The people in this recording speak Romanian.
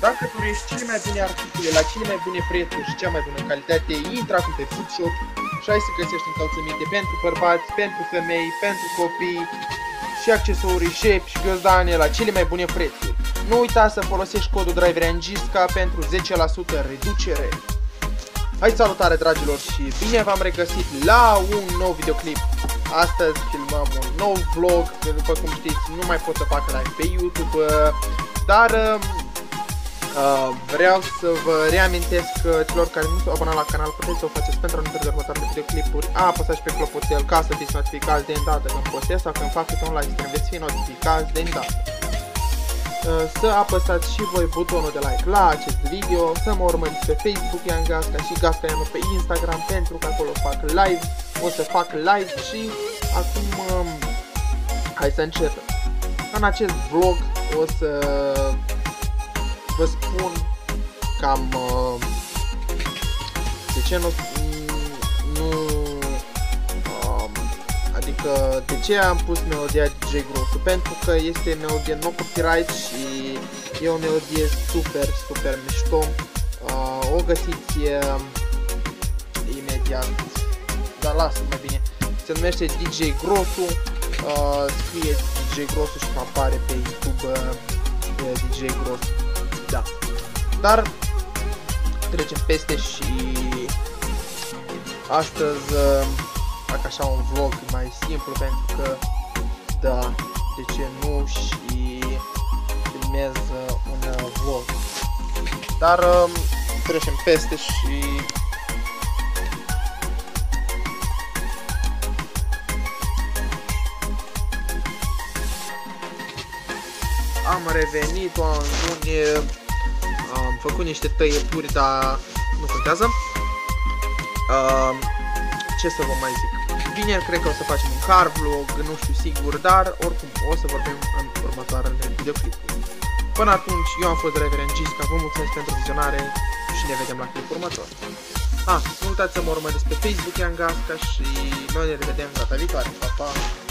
Dacă dorești cele mai bune articole, la cele mai bune prețuri și cea mai bună calitate, intră acum pe Foodshop și ai să găsești încălțăminte pentru bărbați, pentru femei, pentru copii și accesorii, șepi și ghiozdane la cele mai bune prețuri. Nu uita să folosești codul DriverAngisca pentru 10% reducere. Hai, salutare dragilor și bine v-am regăsit la un nou videoclip. Astăzi filmăm un nou vlog, după cum știți nu mai pot să fac live pe YouTube, dar vreau să vă reamintesc celor care nu s-au abonat la canal, puteți să o faceți pentru a nu pierde următoarele videoclipuri. Apăsați pe clopoțel ca să fiți notificați de îndată când postez sau când fac un live stream, veți fi notificați de îndată. Să apăsați și voi butonul de like la acest video, să mă urmăriți pe Facebook, Ian Gasca, și Gasca Ianu pe Instagram, pentru că acolo fac live, o să fac live. Și acum hai să începem. În acest vlog o să vă spun cam de ce adică de ce am pus melodia DJ Grosu, pentru că este melodie no copyright și e o melodie super mișto. O găsiți imediat, dar lasă mai bine, se numește DJ Grosu, scrieți DJ Grosu și mă apare pe YouTube DJ Grosu, da. Dar trecem peste și astăzi fac așa un vlog mai simplu, pentru că da, de ce nu, și filmez un vlog. Dar trecem peste și am revenit, am făcut niște tăieturi, dar nu contează. Ce să vă mai zic? Vineri cred că o să facem un car vlog, nu știu sigur, dar oricum o să vorbim în următoarele videoclipuri. Până atunci, eu am fost DriverAngisca, vă mulțumesc pentru vizionare și ne vedem la clipul următor. Nu uitați să mă urmăriți pe Facebook, Ian Gasca, și noi ne revedem data viitoare. Pa, pa!